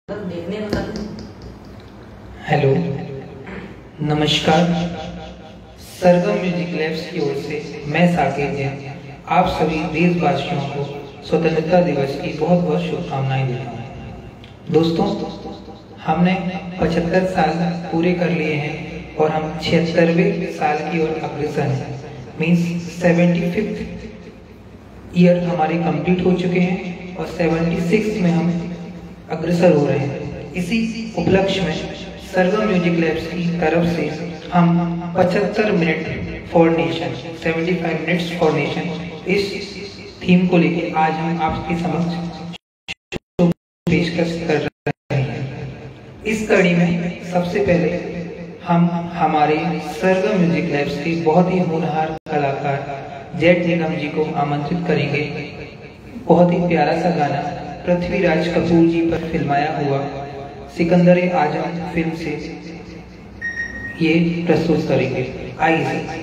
Hello, नमस्कार। सरगम music labs की ओर से मैं साकेत जैन आप सभी देशवासियों को स्वतंत्रता दिवस की बहुत बहुत शुभकामनाएं देता हूँ। दोस्तों, हमने 75 साल पूरे कर लिए हैं और हम 76वें साल की ओर अग्रसर हैं। मीन्स 75th ईयर हमारे कंप्लीट हो चुके हैं और 76 में हम अग्रसर हो रहे हैं। इसी उपलक्ष्य में सरगम म्यूजिक लैब्स की तरफ से हम 75 minute for nation, 75 minutes for nation इस थीम को लेकर आज हम आपके समक्ष पेशकश कर रहे हैं। इस कड़ी में सबसे पहले हम हमारे सरगम म्यूजिक लैब्स के बहुत ही होनहार कलाकार जेड निगम जी को आमंत्रित करेंगे। बहुत ही प्यारा सा गाना पृथ्वीराज कपूर जी पर फिल्माया हुआ सिकंदर आजम फिल्म से ये प्रस्तुत करेंगे। आइए।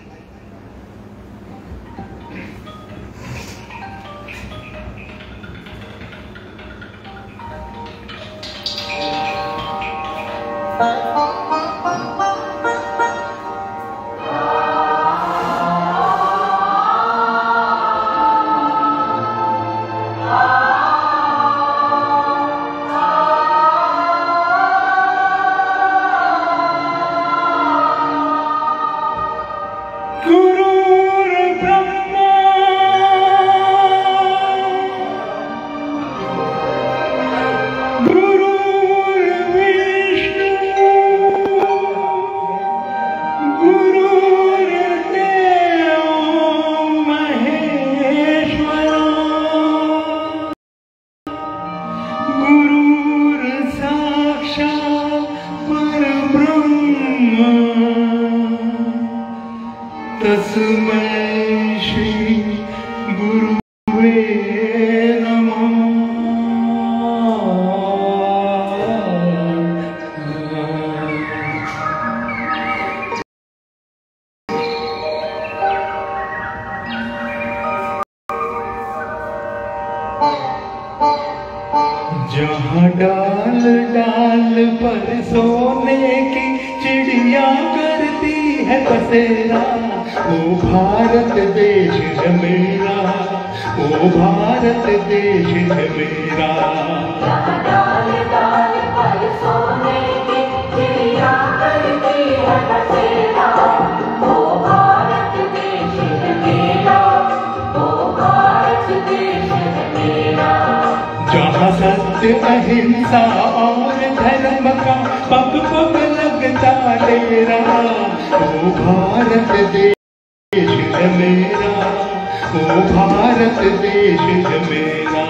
तस्मै श्री गुरुवे नमः। जहाँ डाल डाल पर सोने की चिड़िया करती है बसेरा, ओ भारत देश है मेरा, ओ भारत देश है मेरा। डाल डाल पर सोने की चिड़िया करती है बसेरा, ओ भारत देश है मेरा, ओ भारत देश है मेरा। जहाँ सत्य अहिंसा और धर्म का पग पग लगता तेरा, ओ भारत देश है मेरा, ओ भारत देश है मेरा।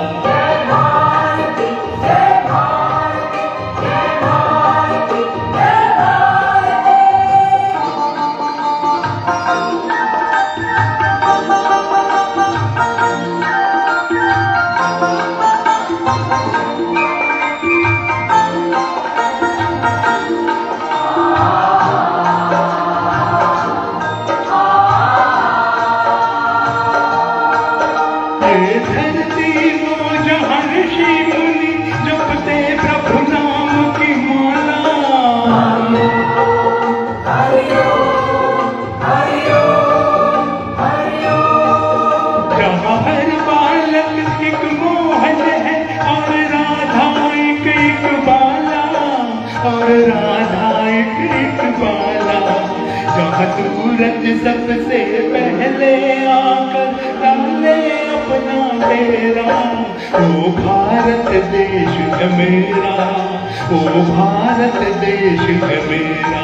सूरज सबसे पहले आकर डाले अपना डेरा, ओ भारत देश है मेरा, ओ भारत देश है मेरा।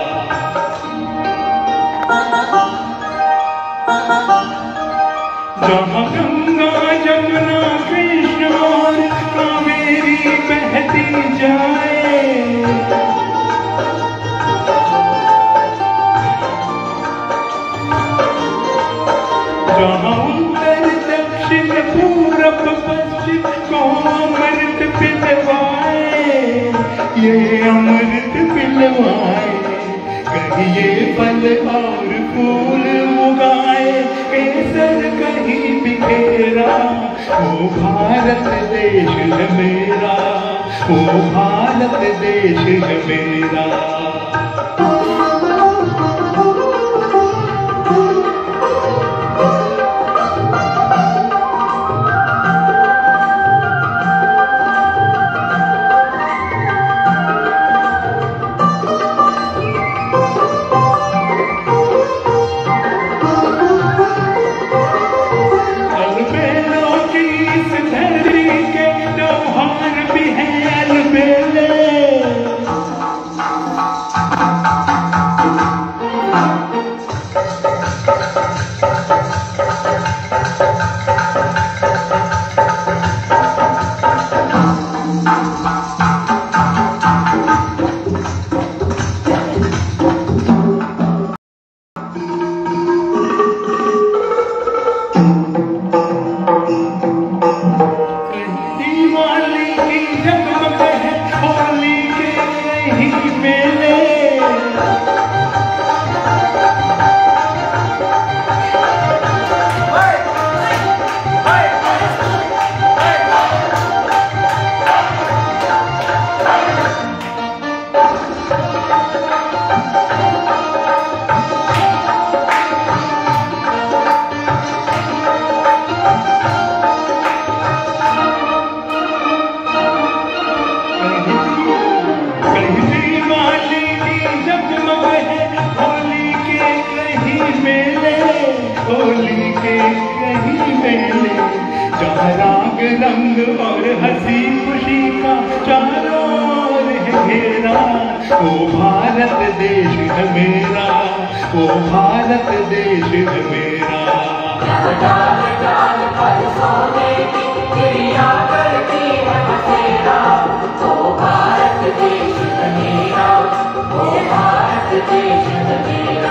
जहाँ गंगा जमुना कृष्ण और कावेरी बहती जाए, जहाँ उत्तर दक्षिण पूरब पश्चिम को अमृत पिलवाए, ये अमृत पिलवाए। कहीं ये फल और फूल उगाए, केसर कहीं बिखेरा, ओ भारत देश है मेरा, वो भारत देश है मेरा। होली के कहीं मेले जहाँ राग रंग और हंसी खुशी का चारों ओर है घेरा। वो भारत देश है मेरा, वो भारत देश है मेरा। डाल डाल पर सोने की चिड़िया करती है बसेरा। वो भारत देश है मेरा, वो भारत देश है मेरा।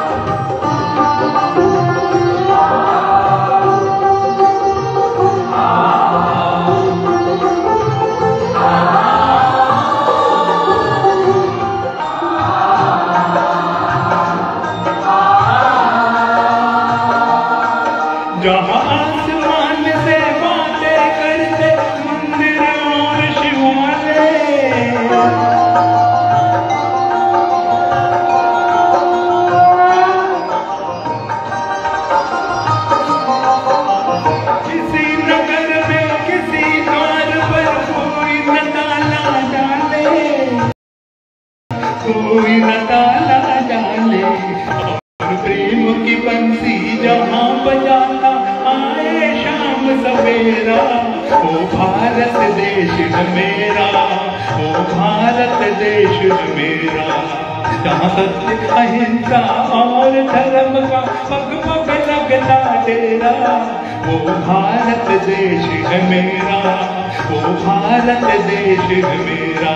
जहाँ आसमान से बातें करते मंदिर और शिवालय, किसी नगर में किसी द्वार पर कोई न ताला डाले, कोई न ताला डाले। और प्रेम की बंसी जहाँ बजाता आए शाम सवेरा। वो भारत देश है मेरा, वो भारत देश है मेरा। जहाँ सत्य अहिंसा और धर्म का पग पग लगता डेरा। वो भारत देश है मेरा, वो भारत देश है मेरा।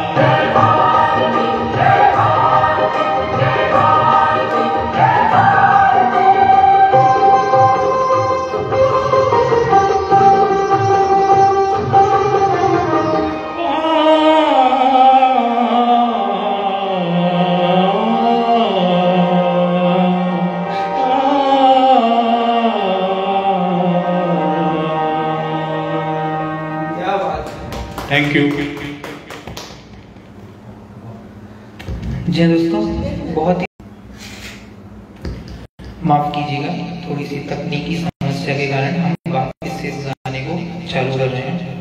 Thank you. जी दोस्तों, बहुत ही माफ कीजिएगा, थोड़ी सी तकनीकी समस्या के कारण हम वापस से इस गाने को चालू कर रहे हैं।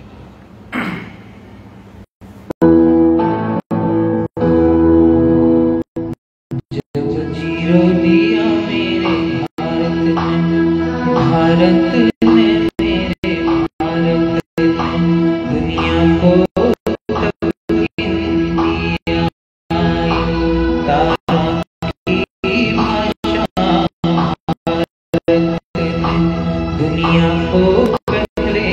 जब जीरो दिया मेरे भारत ने मेरे भारत ने दुनिया को दुनिया को पहले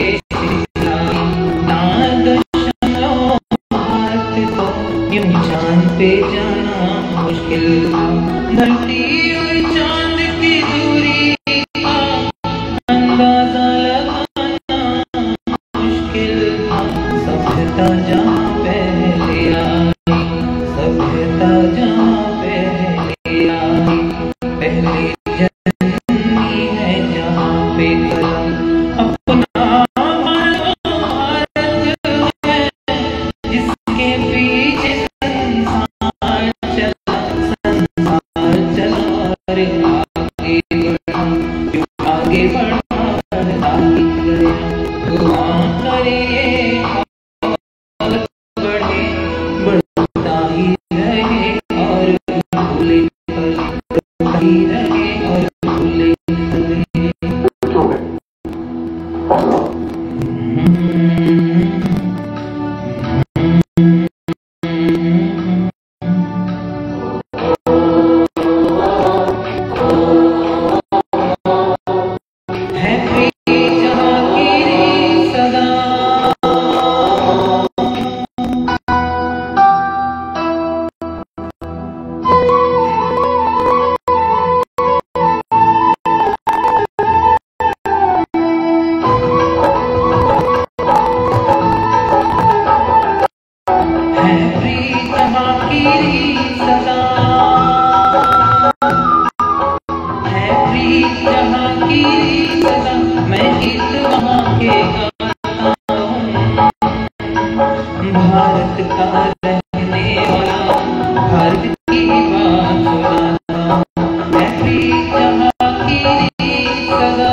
हाथ को यूं चांद पे जाना मुश्किल था। धरती और चांद की दूरी का अंदाजा लगाना मुश्किल था। सभ्यता जहाँ पहले आई, सभ्यता जहाँ पहले आई, पहले पे कलम अपना भारत है। अरे आगे बढ़ा, जो आगे बढ़ा आगे गया, दुआ करिए और बढ़े, बढ़ता ही रहे और भूले बढ़ता ही रहे और भूले रहे। भारत का रहने वाला, भारत की बात सुनाता, ऐसी जहाँ की सदा।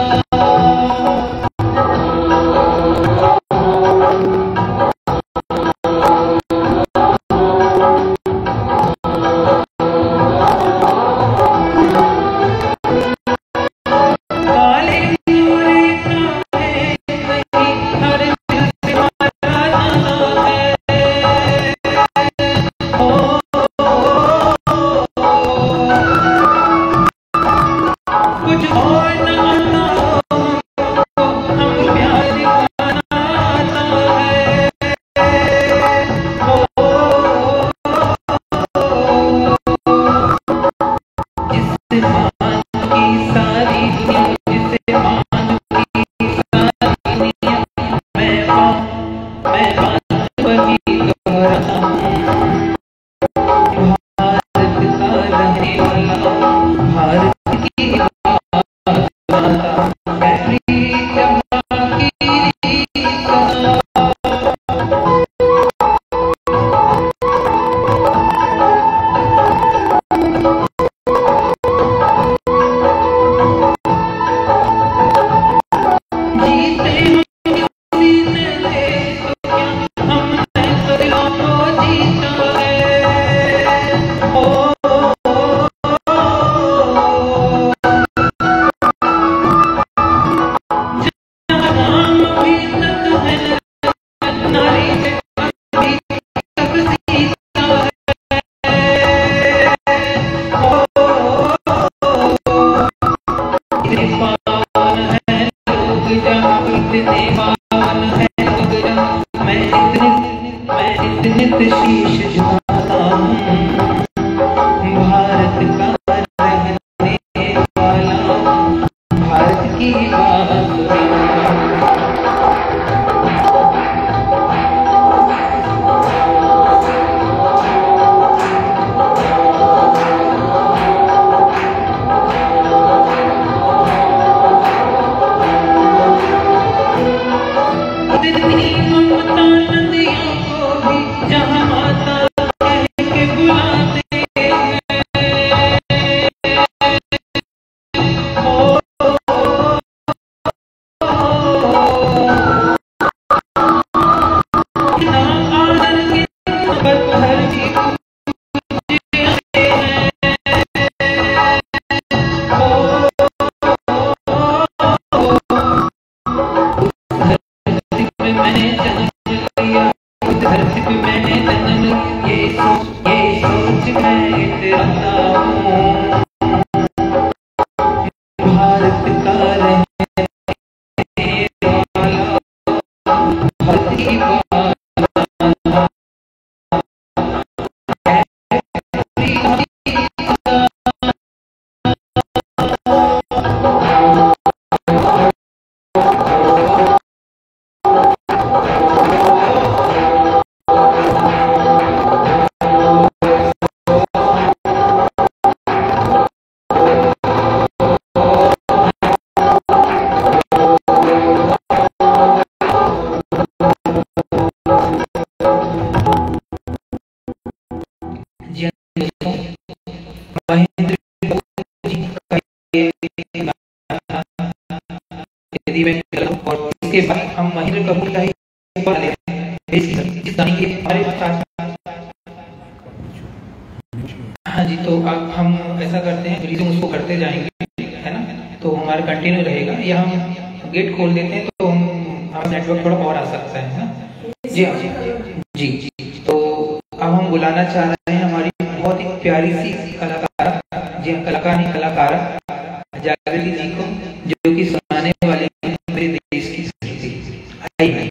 शीश झुकाता हूँ, भारत का रहने वाला, भारत की बात यदि मैं गलत और इसके बाद हम महेंद्र कपूर का ही लेते हैं इस गाने के हमारे साथ। हाँ जी, तो अब हम ऐसा करते हैं, रिज्यूम उसको करते जाएंगे, है ना, तो हमारा कंटिन्यू रहेगा। या हम गेट खोल देते हैं तो हमारा नेटवर्क थोड़ा और आ सकता है ना। जी हाँ जी जी। तो अब हम बुलाना चाह रहे हैं हमारी बहुत ही प्यारी सी कलाकार, जी हाँ कलाकार नहीं कलाकारा जागृति जी को, जो कि सुनाने वाले मेरे देश की संस्कृति। आइए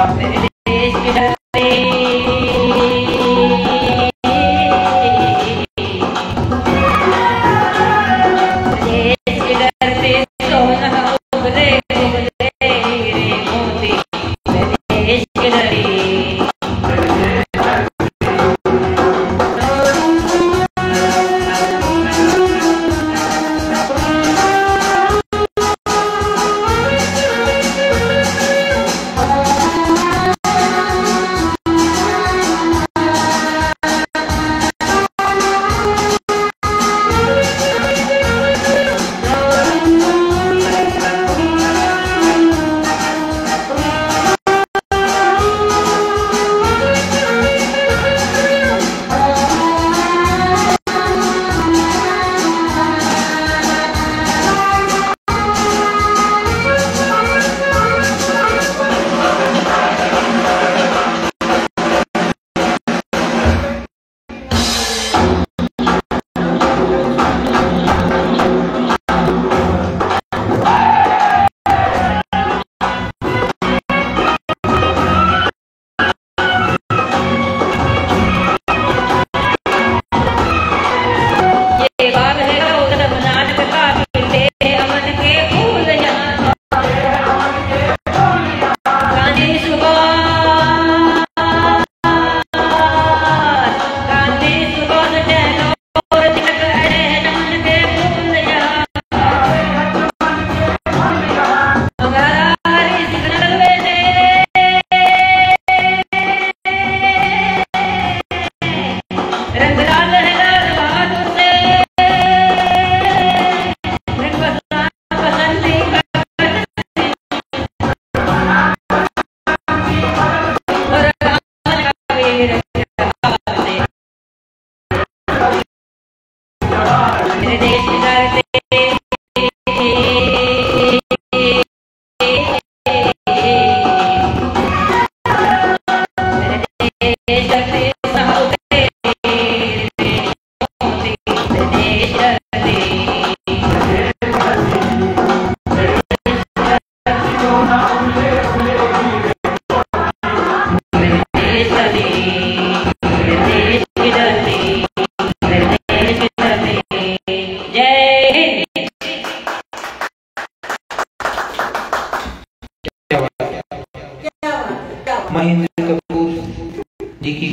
महेंद्र कपूर जी की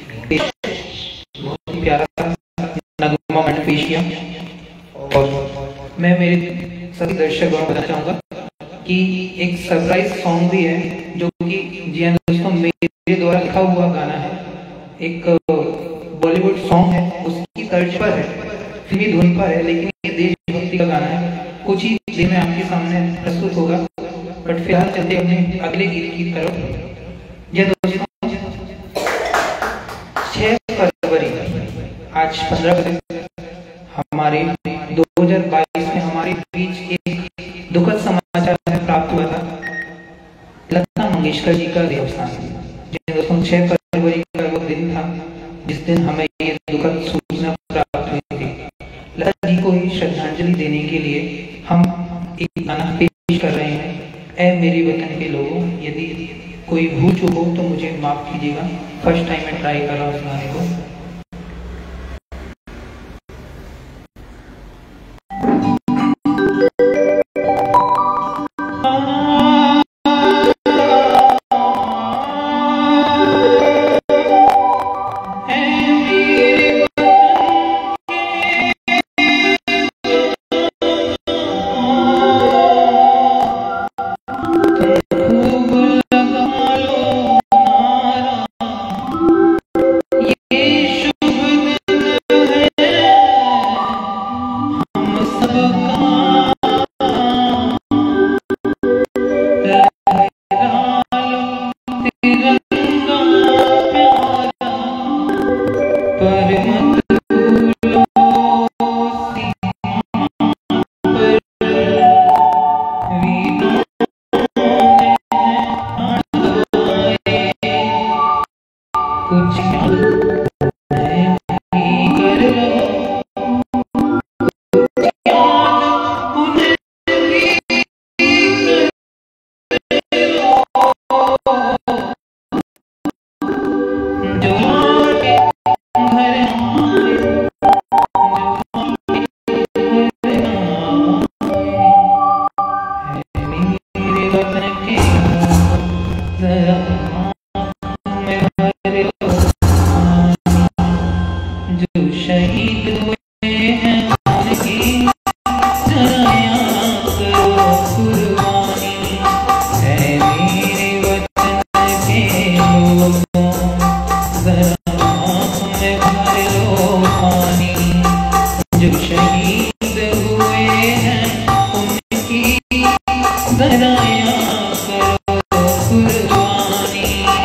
बहुत ही प्यारा नगमा मैंने पेश किया। और मैं मेरे सभी दर्शकों को बताना चाहूँगा कि एक सरप्राइज सॉन्ग भी है जो कि जी हाँ दोस्तों मेरे द्वारा लिखा हुआ गाना है, एक बॉलीवुड सॉन्ग है, उसकी तर्ज पर है, फिल्मी धुन पर है, लेकिन ये देशभक्ति का गाना है। कुछ ही देर में आपके सामने प्रस्तुत होगा, बट फिलहाल चलते अपने अगले गीत की तरफ। ये दोस्तों 6 फरवरी आज 15 बजे हमारे 2022 में हमारे बीच एक दुखद समाचार प्राप्त हुआ था, लता मंगेशकर जी का देहावसान। जी दोस्तों 6 फरवरी का वो दिन था जिस दिन हमें ये दुखद सूचना प्राप्त हुई थी। लता जी को ही श्रद्धांजलि देने के लिए हम एक गाना पेश कर रहे हैं। ऐ मेरे वतन के लोगों, यदि कोई भूल चूक हो तो मुझे माफ कीजिएगा, फर्स्ट टाइम मैं ट्राई कर रहा हूँ उस गाने को। ये शहीद हुए हैं उनकी जरा याद करो कुर्बानी। है मेरे वतन के लोगों जरा हमें भर लो पानी। जो शहीद हुए हैं उनकी जरा याद करो कुर्बानी।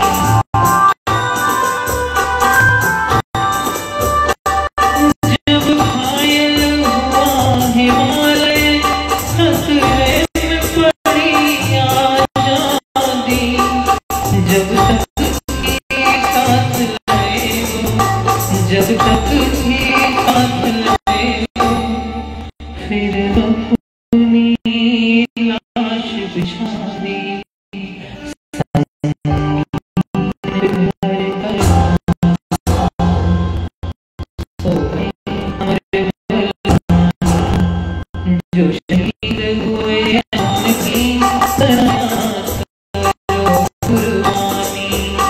जब घायल हुआ हिमालय खतरे में पड़ी आजादी। जब तक थी साथ लड़े वो, जब तक थी साथ लड़े वो, फिर अपनी लाश बिछा दी। जो शहीद हुए हैं उनकी जरा करो कुर्बानी।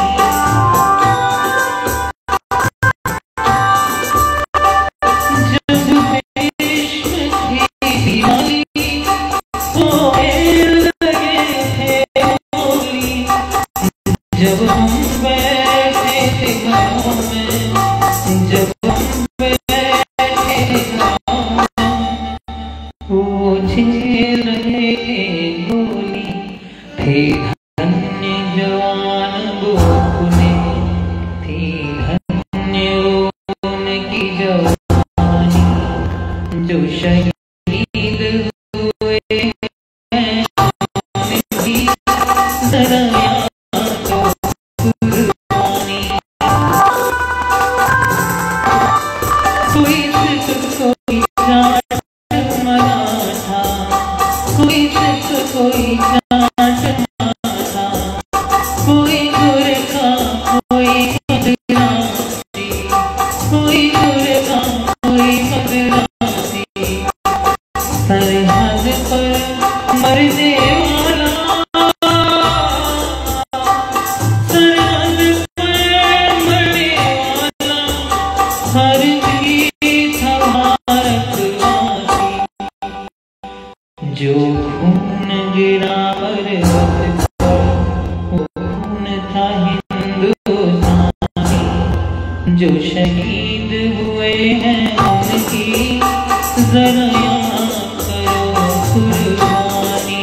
जब देश में थी दिवाली सोए लगे थे होली। जब हम बैठे थे घरों में, जब हम बैठे थे घरों में, वो झेल रहे थे गोली। थे धन्य जवान वो अपने, थी धन्य उनकी जवानी। जो शहीद हुए हैं उनकी जरा याद करो कुर्बानी। कोई सिर्फ कोई जाट मरा था, कोई सिर्फ कोई जाट मरा था, कोई गोरखा कोई मदरासी, कोई गोरखा कोई मदरासी। सरहद पर मरने वाला, सरहद पर मरने वाला हर वीर था भारतवासी। जो खून गिरा पर्वत पर वो खून था हिंदुस्तानी। जो शहीद हुए हैं उनकी जरा याद करो कुर्बानी।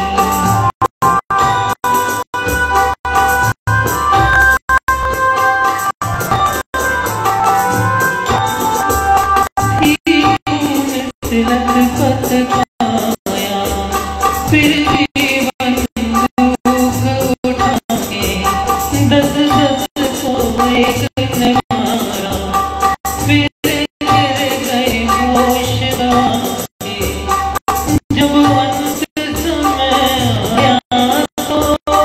थी खून से लथपथ काया, फिर भी बंदूक उठा के 10-10 को एक ने मारा। फिर गिर गए होश गंवा के, जब अंत समय आया तो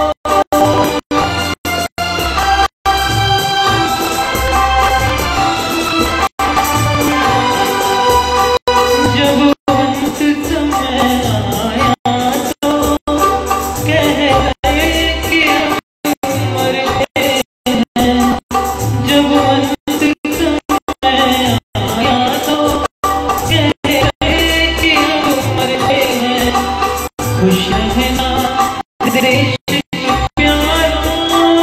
जब अंत समय आया तो कह गए कि हम मरते हैं। जब अंत समय आया तो कह गए कि हम मरते हैं। खुश रहना देश प्यारा,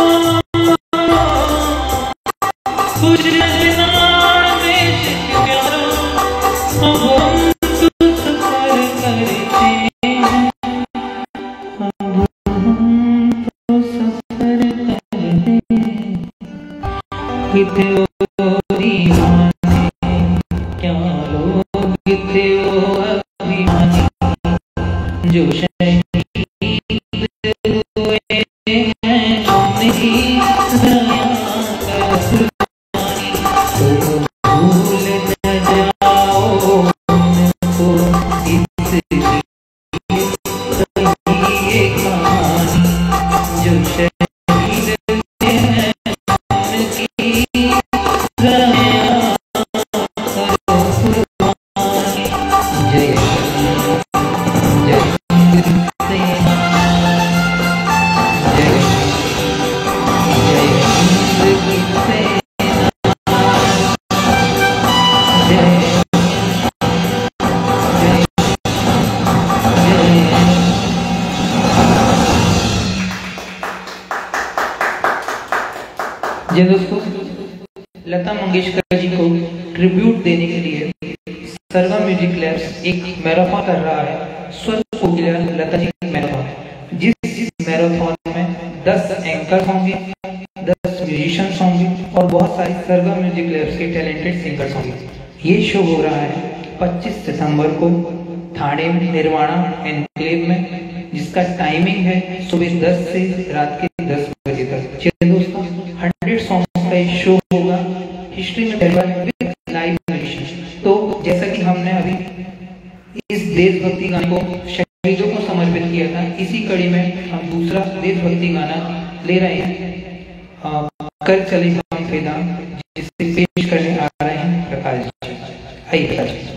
खुश रहना देश प्यारा। अब हम तो सफर करते हैं, अब हम तो सफर करते हैं। कितने वो दीवाने, क्या लोग थे वो अभिमानी। जो शहीद हुए हैं उनकी जरा याद करो कुर्बानी। तो भूल न जाओ उनको इस ये कहानी। जो शहीद हुए हैं उनकी जरा याद करो कुर्बानी। जय जय जी दोस्तों, लता मंगेशकर जी को ट्रिब्यूट देने के लिए सरगम म्यूजिक लैब्स एक मैराथन कर रहा है, स्वर कोकिला लता जी मैराथन। जिस मैराथन में 10 एंकर होंगे, 10 म्यूजिशियंस होंगे और बहुत सारे सरगम म्यूजिक लैब्स के टैलेंटेड सिंगर्स होंगे। ये शो हो रहा है 25 सितंबर को ठाणे निर्वाणा एनक्लेव में, जिसका टाइमिंग है सुबह 10 से रात के 10 बजे तक। चलिए दोस्तों, 100 सॉन्ग का ये शो होगा, हिस्ट्री में पहला विद लाइव म्यूजिशियन। तो जैसा कि हमने अभी इस देशभक्ति गाने को शहीदों को समर्पित किया था, इसी कड़ी में हम दूसरा देशभक्ति गाना ले रहे हैं, कर चले हम फिदा, जिसे पेश करने आ रहे हैं प्रकाश जी। आइए प्रकाश जी।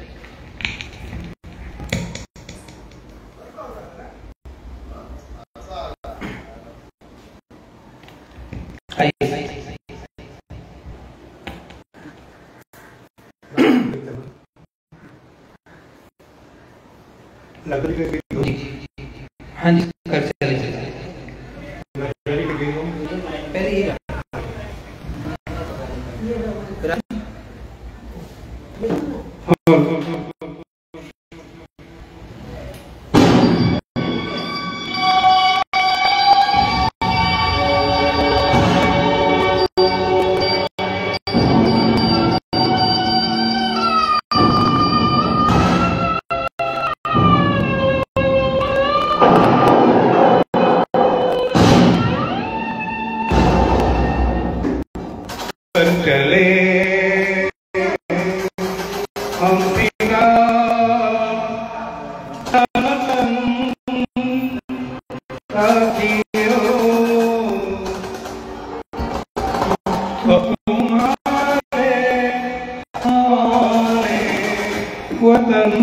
हाँ जी, कर चले पहले ये चले हम बिना साथियों तुम्हारे वतन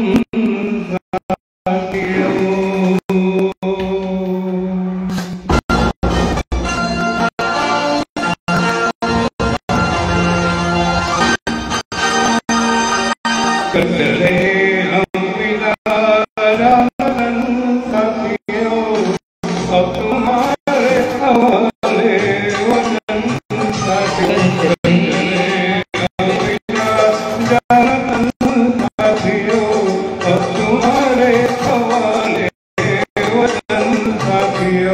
चले हम बिना रामन साथियों, अब तुम्हारे हवाले वतन साथियों। हम बिना रामन साथियों, अब तुम्हारे हवाले वतन साथियों।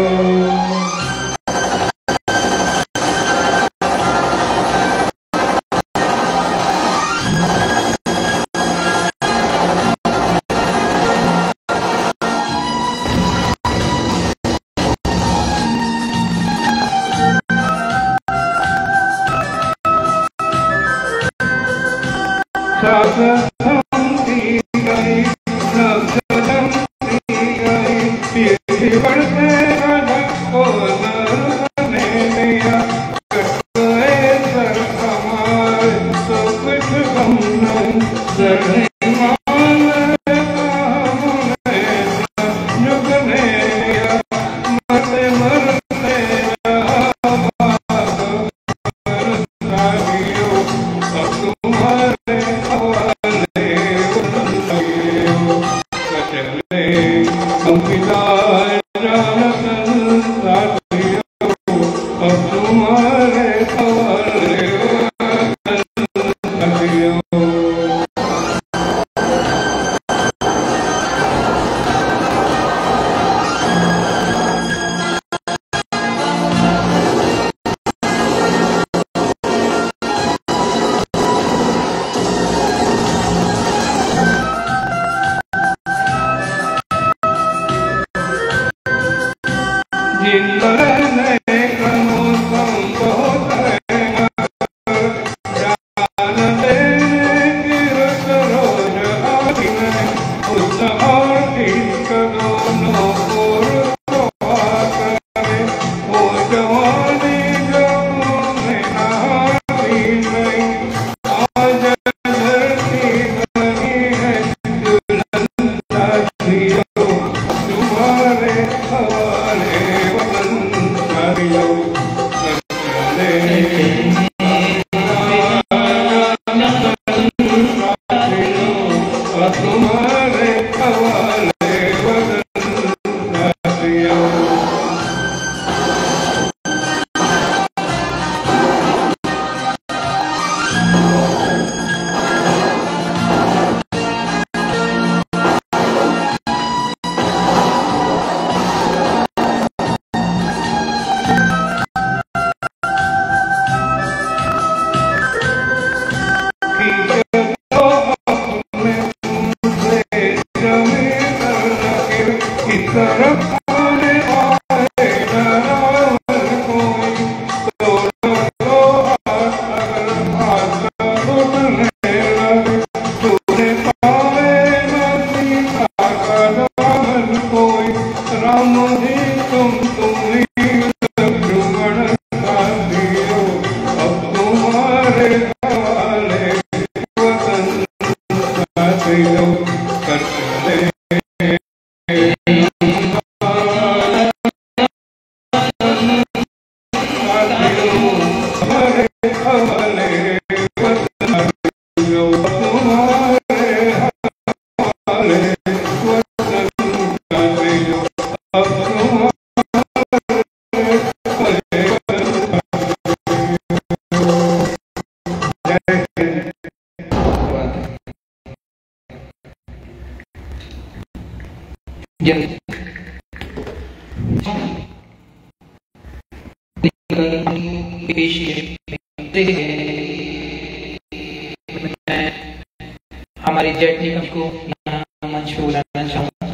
हमारी जेट निगम को यहाँ मंच पे बुलाना चाहूँगा।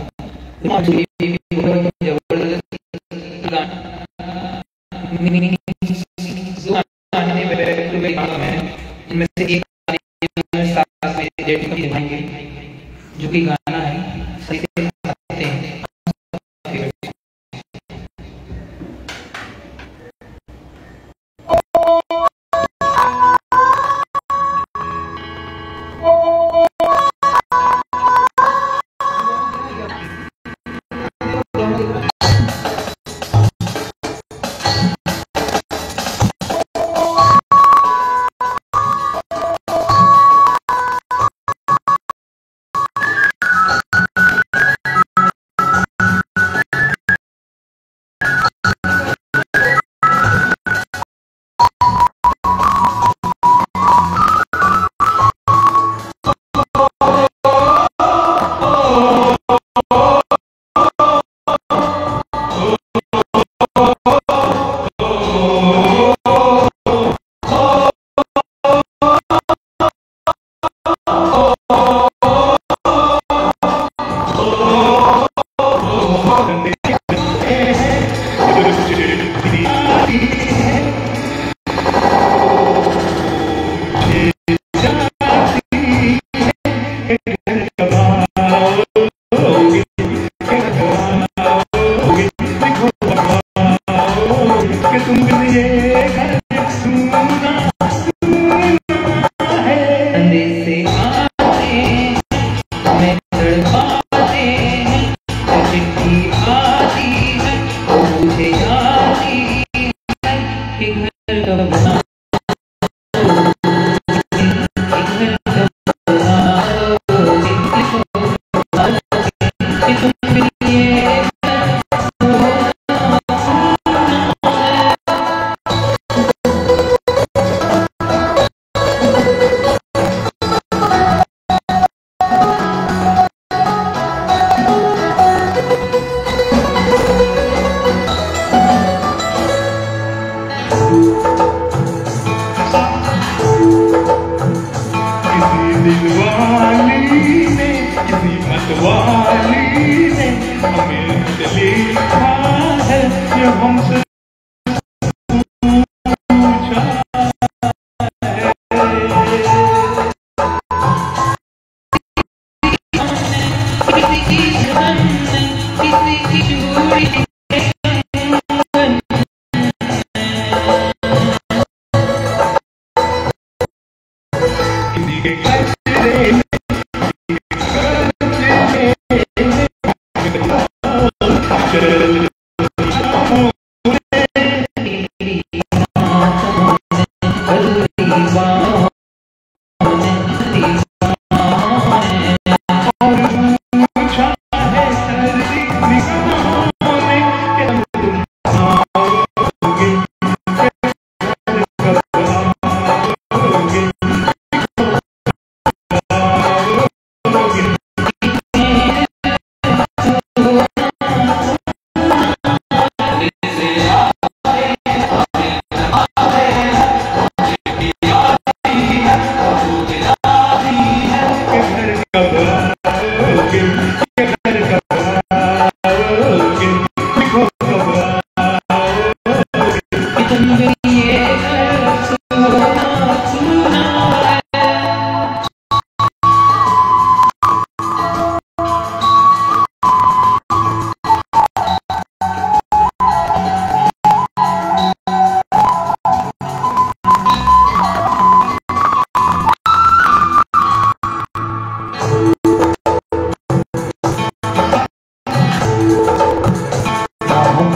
इनमें से एक साथ में जेट निगम निभाएंगे, जो कि गाना है सही से गाते हैं।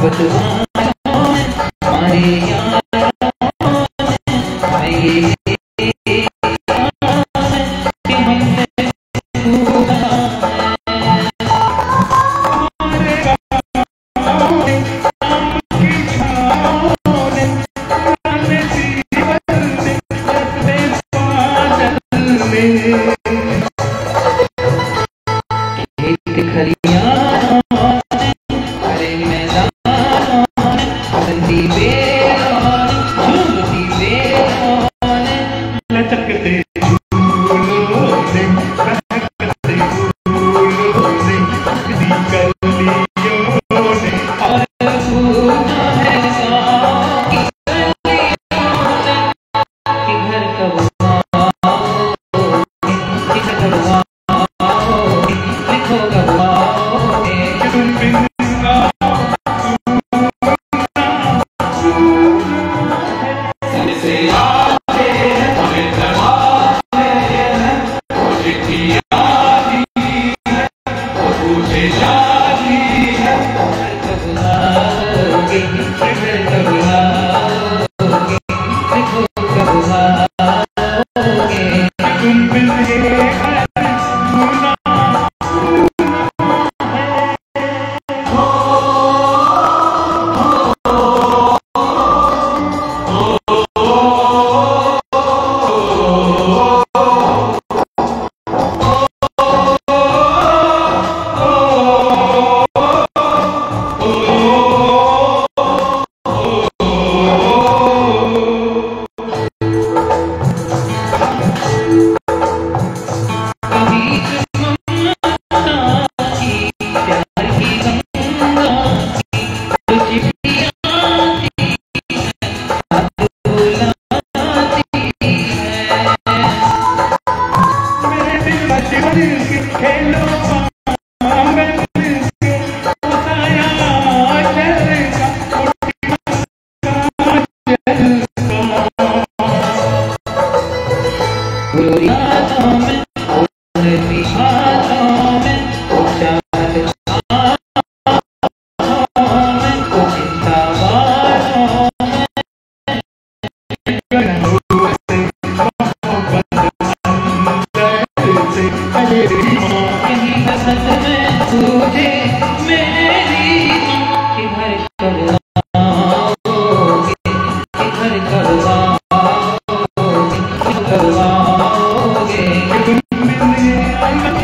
बदमाशों ने हमारे यारों ने हमें ये कि हमने भूला I'm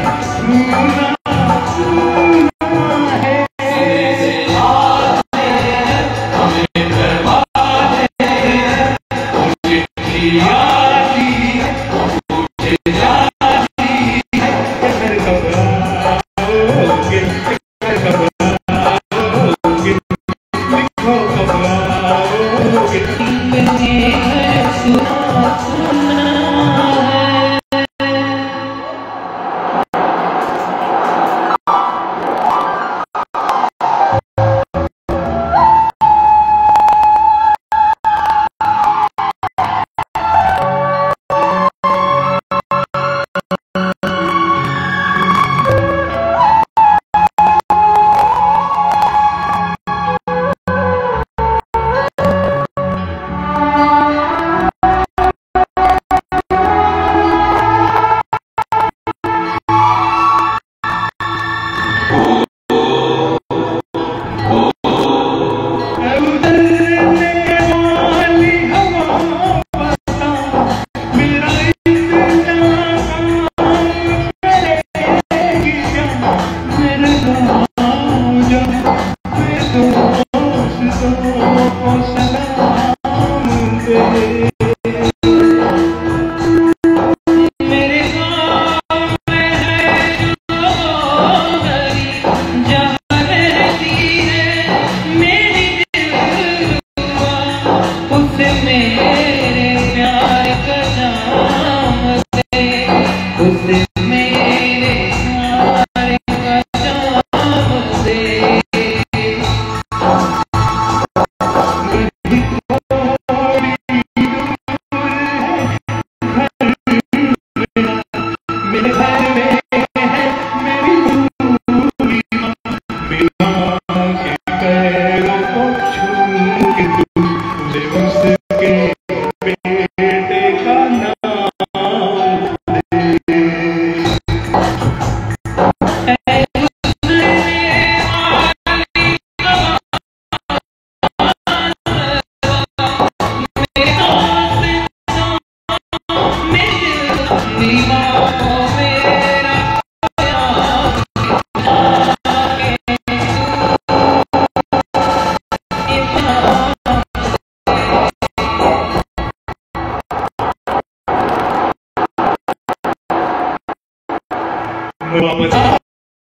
वापस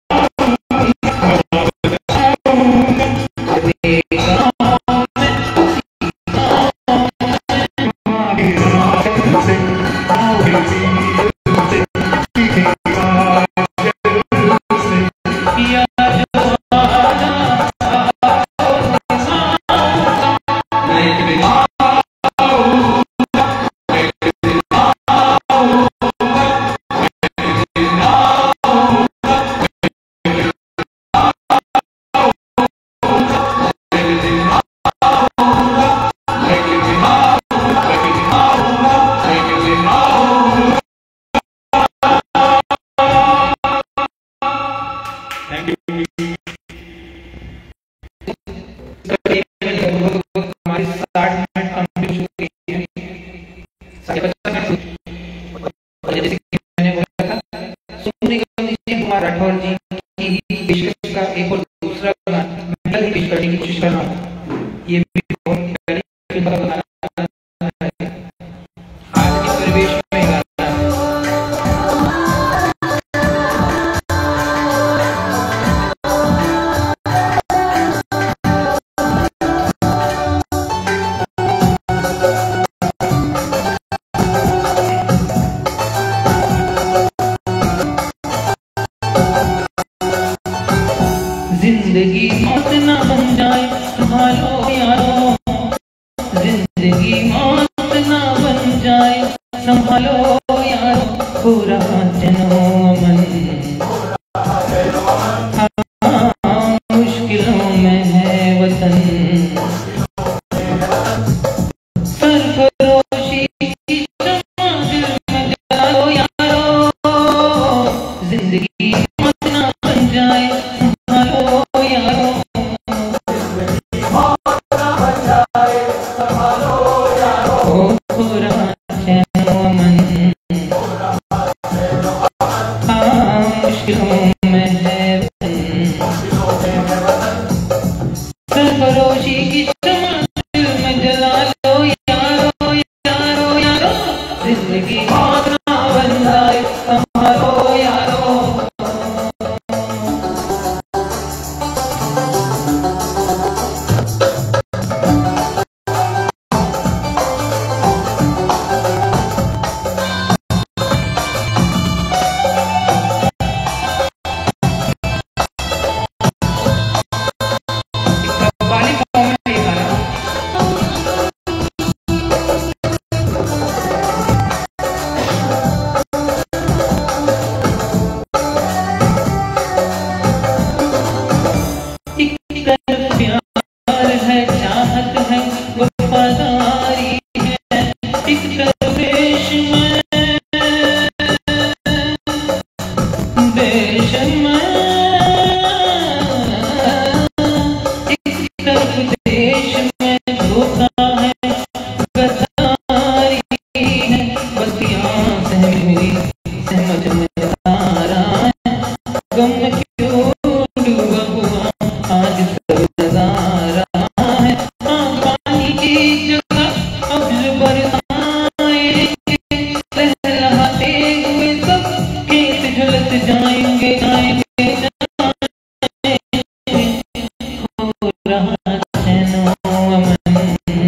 राठौर जी की ही पेशकश का एक और दूसरा गाना मैं ही पेश करने की कोशिश कर रहा हूँ। ये भी बहुत पहले फिल्म का गाना है, आज के परिवेश में गाना जिंदगी मौत ना बन जाए संभालो यारो, जिंदगी मौत ना बन जाए संभालो यारो, पूरा जनो मन मुश्किलों में है वतन, सरफरोशी की चमक दिल में जलाओ यारो, जिंदगी मौत ना बन जाए सरफरोशी की चमक दिल में जला लो यारो यारो यारो, जिंदगी मौत ना बन जाए संभालो यारो। प्यार है, चाहत है, वफादारी है, एक तरफ देश में एक तरफ देश में धोखा है, गद्दारी है, बत्तियां सहमी हुई समझ में आ रहा है, गम क्यों डूबा हुआ आज सब नजारा है, पानी की जगह अब बरसाएंगे, लहलहाते हुए सब खेत झुलस जाएंगे जाएंगे हो रहा चैनो अमन,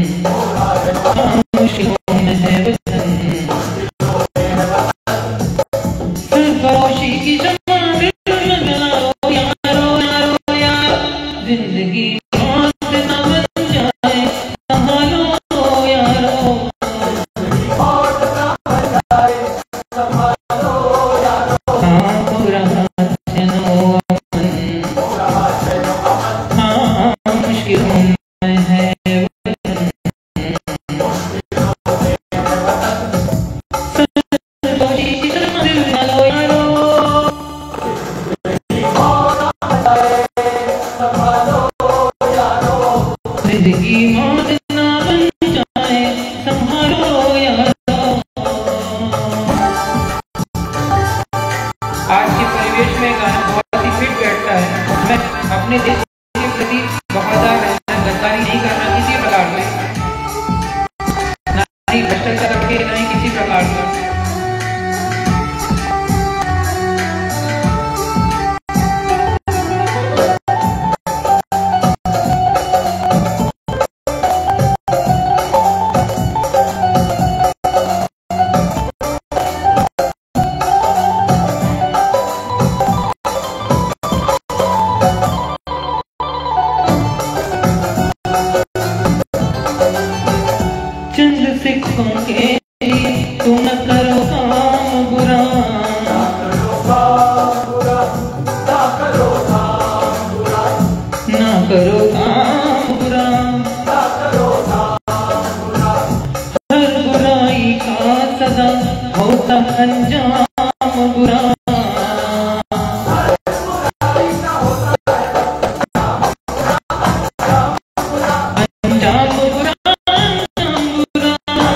खामोशियों में है वतन, सरफरोशी की चमक दिल में जलाओ यारो यारो यारो, जिंदगी मौत ना बन जाए संभालो यारो, मौत ना बन जाए संभालो यारो, हाँ पूरा जनो अमन, हाँ मुश्किलों में है वतन, सरफरोशी की चमक दिल में जलाओ यारो, जिंदगी मौत ना बन जाए संभालो यारो। आज के परिवेश में गाना बहुत ही फिट बैठता है। मैं अपने देश के प्रति वफादार रहना, गद्दारी नहीं करना किसी प्रकार से, ना ही भ्रष्टाचार के, ना ही किसी प्रकार से। करो काम बुरा, हर बुराई का सदा होता अंजाम बुरा। अंजाम बुरा, अंजाम बुरा,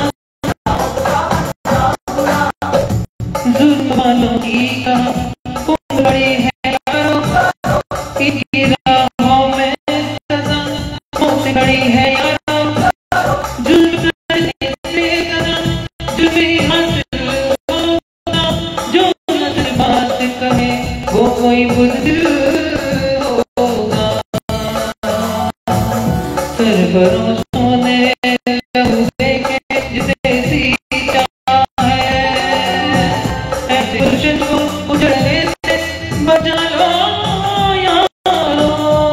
जुल्म वालों की का बड़ी है यारो, इनकी राहों में सजा मौत खड़ी है यारो। जुल्म करने से सजा जुल्मी हासिल होगा, जो नजर बात कहे वो कोई बुजुर्ग होगा। सरफरोशों ने लहू देके जिसे सींचा है, ऐसे गुलशन को उजड़ने से बचा लो यारो।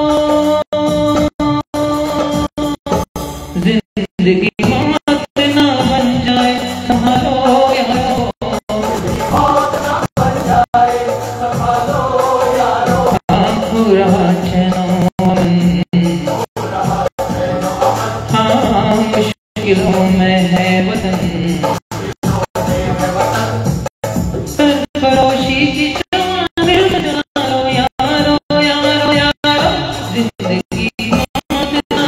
जिंदगी मौत ना बन जाए संभालो यारो, पूरा चैनो अमन, हाँ मुश्किलों में है वतन। सरफरोशी की दिल जला लो यारो, यारो यारो, जिंदगी मौत ना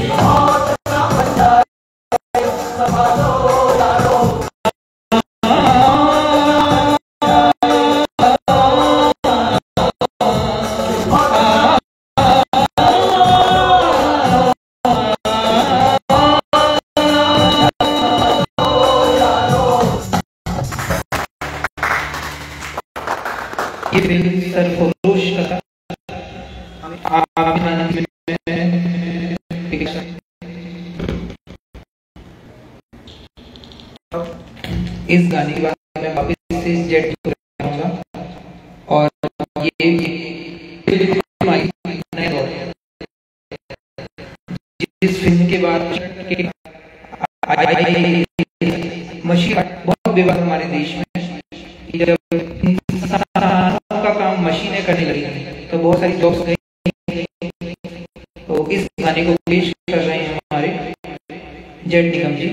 ये फिल्म सरफरोश का था। इस गाने के बाद मैं वापस से जेट को आऊंगा और ये फिल्म आई नए दौर, जिस फिल्म के बाद मशीन बहुत बेबाक हमारे देश में, जब का काम मशीनें करने लगी तो बहुत सारी जॉब्स गई। तो इस गाने को पेश कर रहे हैं हमारे जेड निगम जी।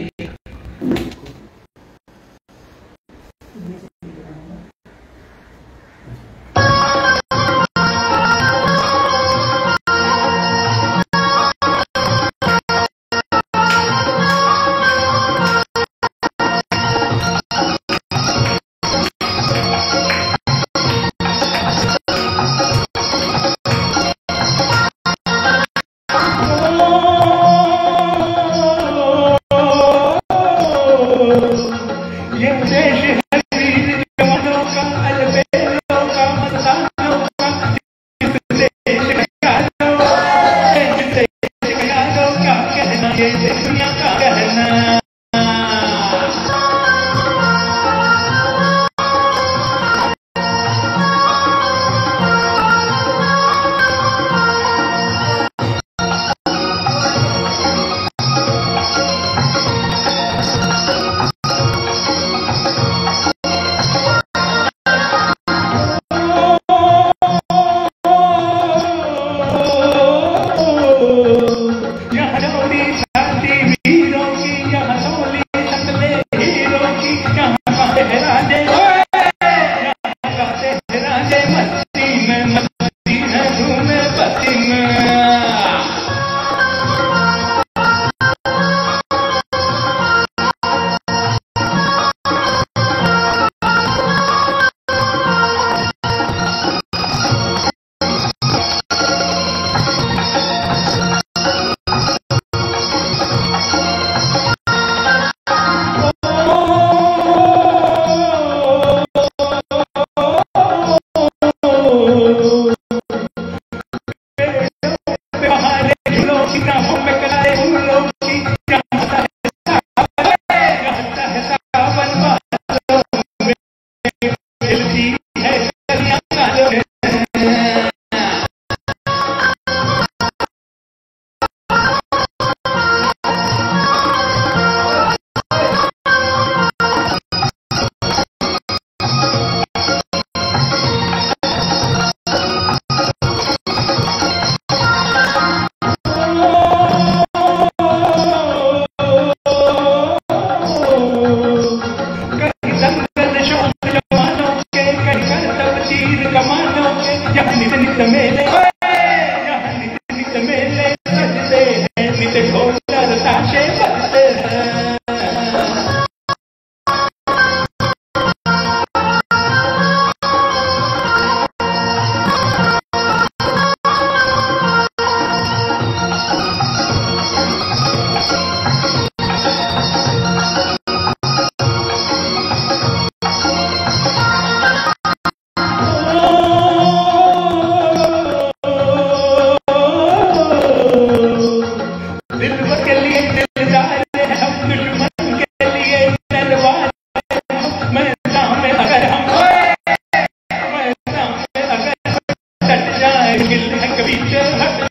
दिल के लिए दिलदार हम दुश्मन के लिए तलवार मैं सामने अगर हम मैं सामने अगर कट जाए दिल कभी हट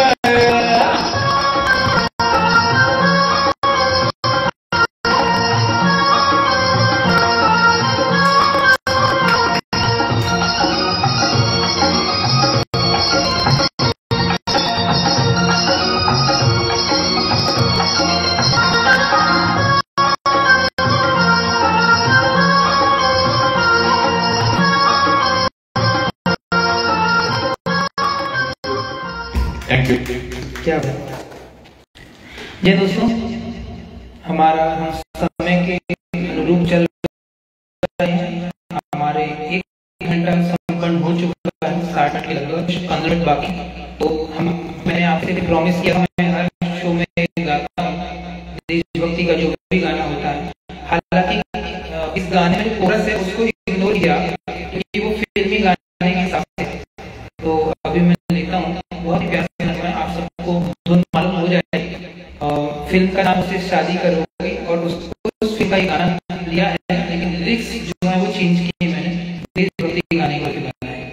क्या बात। ये दोस्तों हमारा हम समय के अनुरूप चल रहे हैं। हमारे 1 घंटा संपन्न हो चुका है, 60 मिनट के लगभग, 15 मिनट बाकी। तो मैंने आपसे भी प्रॉमिस किया मैं हर शो में गाता हूँ देशभक्ति का जो भी गाना होता है। हालांकि इस गाने में जो कोरस है उसको इग्नोर किया क्योंकि वो फिल्मी गाने के हिसाब से। तो अभी मैं लेता हूँ, बहुत ही प्यार से नगमा है, आप सबको धुन मालूम हो जाएगी। फिल्म का नाम उससे शादी करोगी और उस फिल्म का ही गाना लिया है, लेकिन लिरिक्स जो है वो चेंज किए मैंने, देशभक्ति के गाने को गाना है।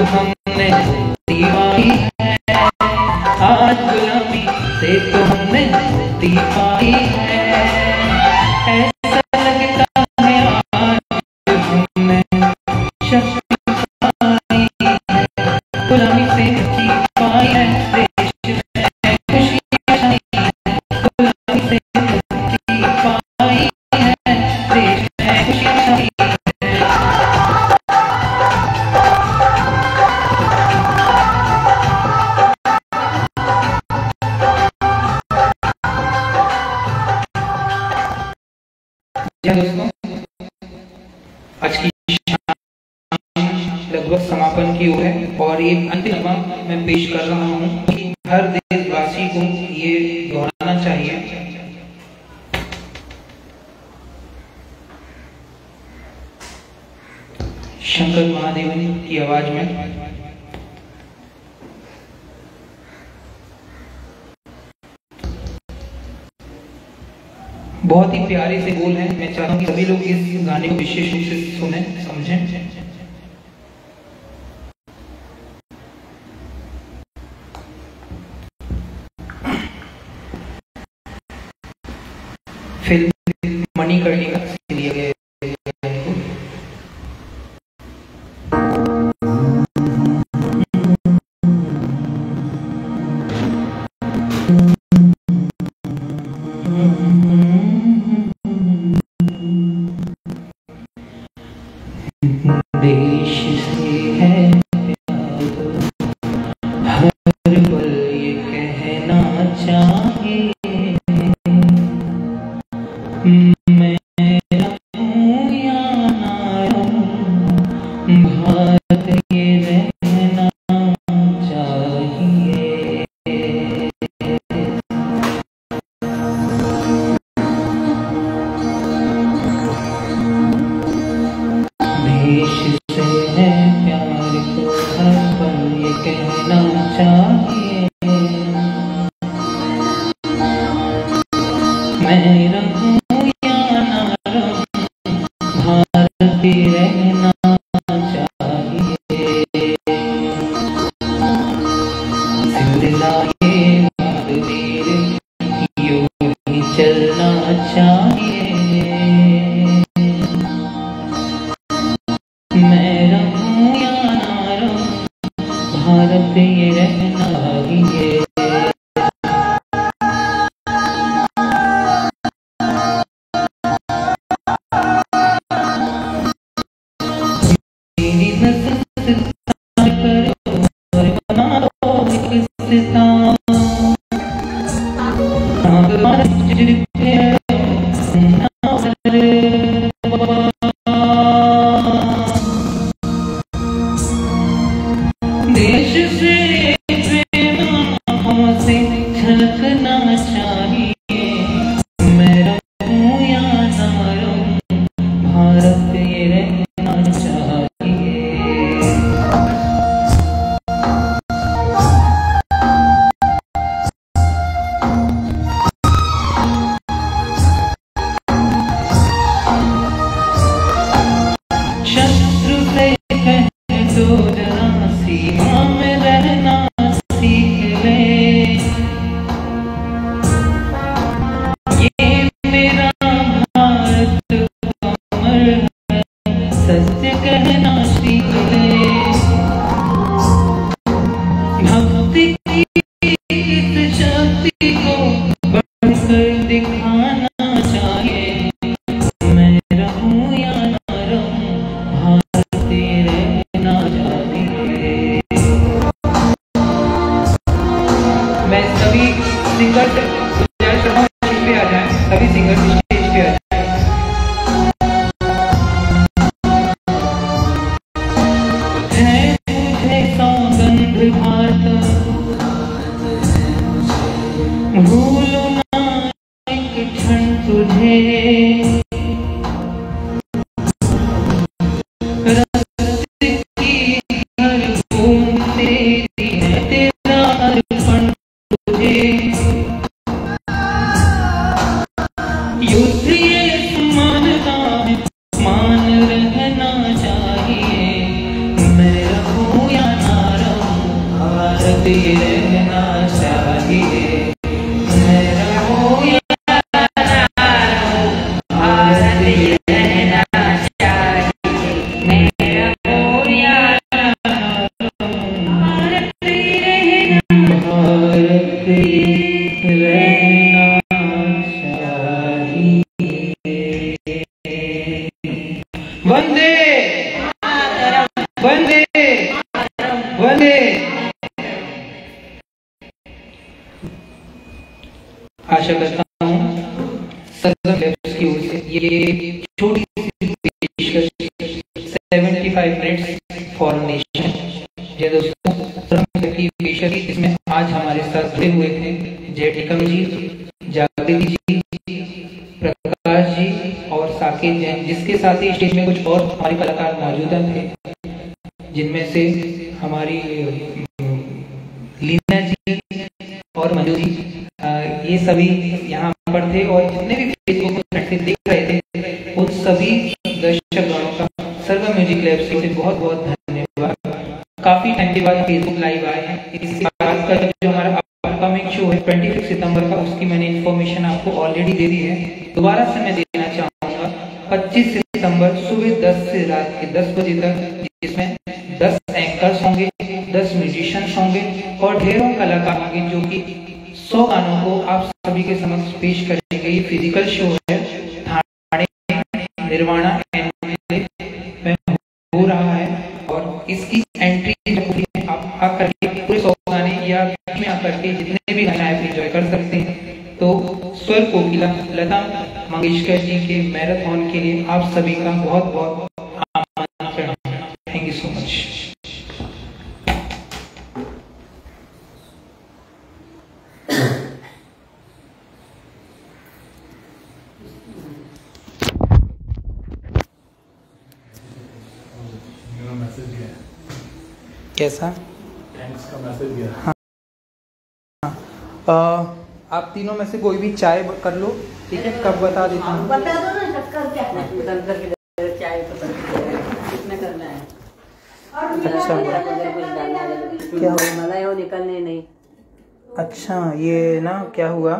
हमने दीवाई है, आज गुलामी से तो हमने दीवाई है। ऐसा लगता है आज हमने शक्ति पाई है, गुलामी से जी पाई है, देश में खुशियाँ छाई है, गुलामी से जी पाई है, देश में खुशियाँ छाई है। दोस्तों, आज की लगभग समापन की ओर है और ये अंतिम नगमा मैं पेश कर रहा हूँ कि हर देशवासी को ये दोहराना चाहिए। शंकर महादेवन की आवाज में बहुत ही प्यारे से बोल हैं। मैं चाहता हूँ कि सभी लोग इस गाने को विशेष रूप से सुने, समझें। फिल्म मणिकर्णिका से लिया गया देश से है हर पल ये कहना चाहिए, मैं रहूं या ना रहूं, भारत ये रहना चाहिए। देश से है प्यार को हर पल ये कहना चाहिए, मैं रहूं या ना रहूं, भारत ही रहना चाहिए। सिलसिला ये वीर यूं ही चलना चाहिए, मैं रहूं या ना रहूं, भारत ये रहना ही है। मेरी नज़र से तार करो और बना दो एक सितारा, देश से प्रेम से झलकना चाहिए, मैं रहूं या ना रहूं, भारत ये रहना चाहिए। शत्रु से कह दो जरा सीमा में रहना सीख ले, ये मेरा भारत अमर है, सत्य कहना सीख ले। भक्ति की इस शक्ति को बढ़कर दिखाना चाहिए, मैं रहूं या ना रहूं, भारत ये रहना चाहिए। मैं सभी सिंगर से गुजारिश करता हूं स्टेज पे आ जाएं, सभी सिंगर स्टेज पे आ जाएं। है तुझे सौगंध भारत, भूलो ना एक क्षण तुझे, रक्त की हर बूंद तेरी है, तेरा अर्पण तुझे। युद्ध ये मानता है, मान रहना चाहिए, मैं रहूं या आशा करता हूँ सरगम लैब्स की ओर से ये छोटी सी पेशकश 75 मिनट्स फॉर नेशन। जय दोस्तों, सरगम की पेशकश इसमें आज हमारे साथ जुड़े हुए थे जय टिकम जी, जागृति जी, प्रकाश जी और साकेत जैन, जिसके साथ ही स्टेज में कुछ और हमारे कलाकार मौजूद थे, जिनमें से हमारी लीना जी और मंजू जी, ये सभी यहाँ पर थे। और जितने भी फेसबुक पर देख रहे थे उन सभी दर्शकगणों का सरगम म्यूजिक लैब से बहुत बहुत धन्यवाद। काफी टाइम के बाद फेसबुक लाइव आए हैं। इसके बाद का जो हमारा अपकमिंग शो है 26 सितंबर का, उसकी मैंने इन्फॉर्मेशन आपको ऑलरेडी दे दी है। दोबारा से मैं देना चाहूँगा 25 सितंबर सुबह 10 से रात के 10 बजे तक, जिसमें 10 एंकर्स होंगे, 10 म्यूजिशियंस होंगे और ढेरों कलाकार होंगे जो कि 100 गानों को आप सभी के समक्ष पेश करेंगे। ये फिजिकल शो है थाने निर्वाणा में हो रहा है और इसकी एंट्री आप आकर के पूरे 100 गाने या में आकर के जितने भी गाने आप एंजॉय कर सकते हैं। तो स्वर कोकिला लता मंगेशकर जी के मैराथन के लिए आप सभी का बहुत बहुत आमंत्रण। Thank you so much. कैसा थैंक्स का मैसेज गया। हाँ, आप तीनों में से कोई भी चाय कर लो, ठीक है? कब बता देता हूँ। बता दो ना शक्कर क्या है, चाय तो कितना करना है। अच्छा, क्या हो मलाई हो निकलने नहीं। अच्छा, ये ना क्या हुआ,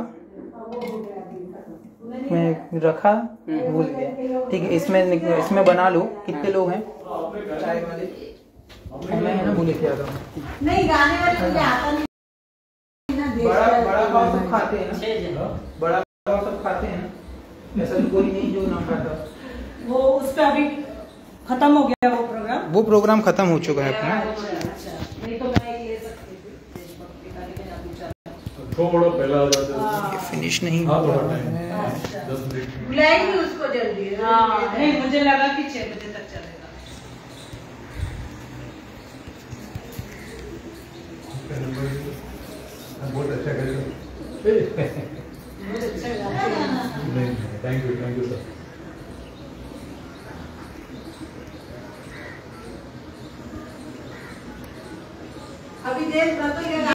मैं रखा भूल गया। ठीक है, इसमें बना लो। कितने लोग हैं चाय वाले? मैं है ना भूल के आता हूँ। नहीं गाने वाले मुझे आता नहीं ना। बड़ा पाव सब खाते हैं ना, बड़ा पाव सब खाते हैं ना, ऐसा तो कोई नहीं जो ना खाता। वो उस पे अभी खत्म हो गया वो प्रोग्राम खत्म हो चुका है अपना। नहीं तो मैं ले सकती थी। थोड़ा पहला आ जाता ये फिनिश नहीं हाँ, हुआ थोड़ा टाइम। है। 10 मिनट बुलाएंगे उसको जल्दी। नहीं मुझे लगा कि 6 बजे तक चलेगा। बहुत अच्छा करेगा। Thank you sir. अभी देख रहा तो